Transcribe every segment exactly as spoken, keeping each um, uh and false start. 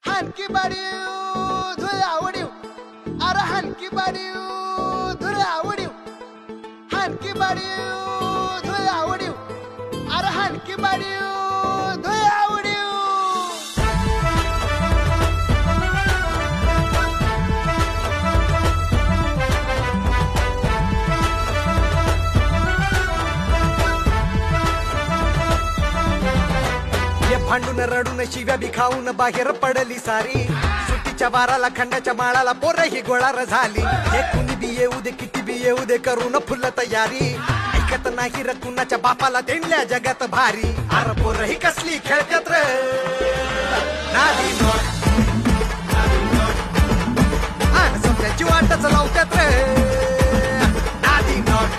हानकी बाडीव धुळे आवडीव अरे हानकी बाडीव धुळे आवडीव हानकी बाडीव धुळे आवडीव अरे हानकी बाडीव धुळे आवडीव. भांडून रडून शिव्या बी खाऊन बाहेर पडली सारी. सुट्टीच्या बाराला खंडाच्या माळाला पोरं ही गोळार झाली. हे कुणी बी येऊ दे किती बी येऊ दे करून फुल तयारी. ऐकत नाही र कुणाच्या बापाला तेंडल्या जगात भारी. अरे पोरं ही कसली खेळतात र नादी नोट आणि समजायची वाटच लावतात र नादी नोट.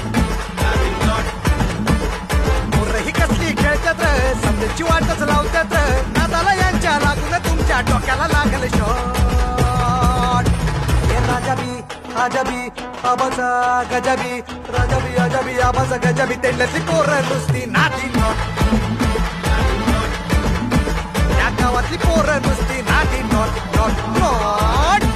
पोरं ही कसली खेळतात र समजायची वाटच लावतात र. नादाला यांच्या लागून तुमच्या डोक्याला लागल शॉट. हे राजाबी आजाबी आबाचा गजाबी राजाबी आजाबी आबाचा गजाबी तेंडल्यातली पोरं नुसती नादी नोट. या गावातली पोरं नुसती नादी नोट नोट नोट.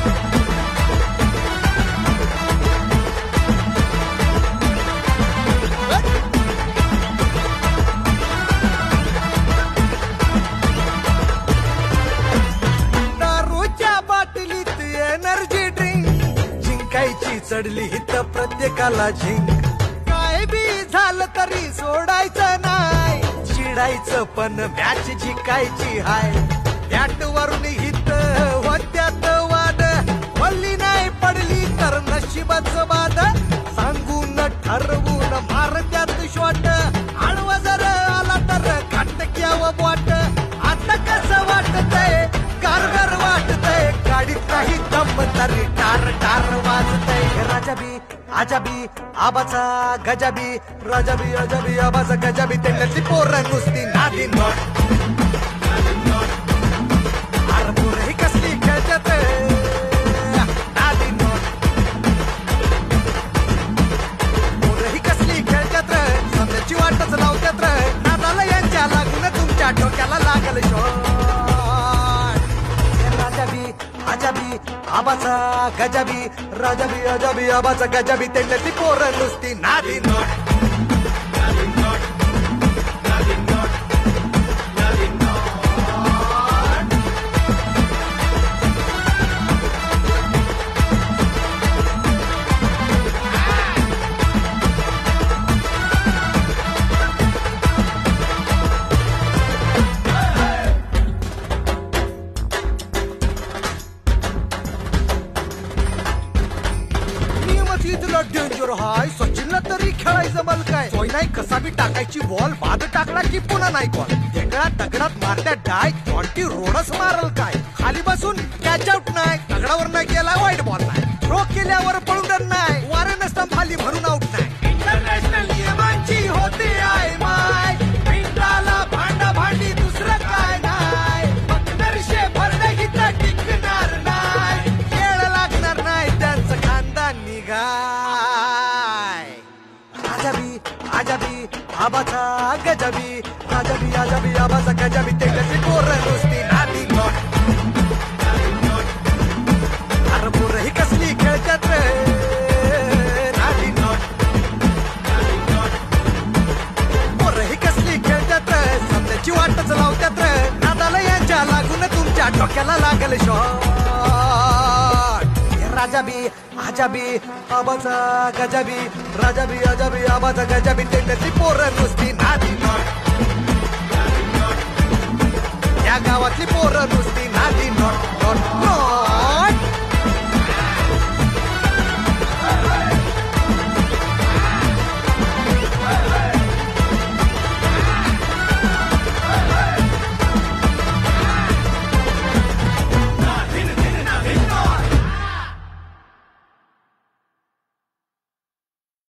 चढली हित प्रत्येकाला झिंक. काय बी झालं तरी सोडायचं नाही. चिडायचं पण मॅच जिंकायची हाय. बॅट वरून हित होत्यात वाद. वल्ली नाही पडली तर नशिबाचं बाद. सांगून ठरवून मारत्यात शॉट. आडवा जर आला तर खाटक्याव वाट. आता कसं वाटतंय कारगर वाटतंय. गाडीत काही दम तरी टार टार वाजतंय. राजाबी आजाबी आबाचा गजाबी राजाबी आजाबी आबाचा गजाबी तेंडल्यातली पोरं नुसती नादी नोट. अरे पोरं ही कसली खेळतात नादी नोट. पोरं ही कसली खेळतात समजायची वाटच लावतात र. नादाला यांच्या लागून तुमच्या डोक्याला लागल शॉट. राजाबी आजाबी आबाचा गजाबी राजाबी आजाबी आबाचा गजाबी तेंडल्यातली पोरं नुसती नादी नोट. डेंजर हाय सचिनला तरी खेळायचं मल काय. सोय नाही कसा बी टाकायची बॉल. बाद टाकला की पुन्हा नाही कॉल. ढेकळा दगडात मारल्या डाय ट्वेंटी रोडच मारल काय. खाली बसून कॅच आउट नाही. दगडावर नाही गेला वाईट बॉल नाही. थ्रो केल्यावर पळून रन नाही. वारे नसता खाली म्हणून आउट नाही. इंटरनॅशनल नियमांची होते आय माय. पिंटाला भांडा भांडी दुसरं काय नाही. पकदर्शे भरणे इथं टिकणार नाही. खेळ लागणार नाही त्यांचं खानदान निघाय. आजाबी आजाबी आबाचा गजाबी राजाबी आजाबी आबाचा गजाबी तेंडल्यातली पोरं नुसती नादी नोट. अरे पोरं ही कसली खेळतात नादी नोट. पोरं ही कसली खेळतात समजायची वाटच लावतात र. नादाला यांच्या लागून तुमच्या डोक्याला लागल शॉट. राजाबी आजाबी आबाचा गजाबी राजाबी आजाबी आबाचा गजाबी तेंडल्यातली पोरं नुसती नादी नोट. या गावातली पोरं नुसती नादी नोट नोट नोट.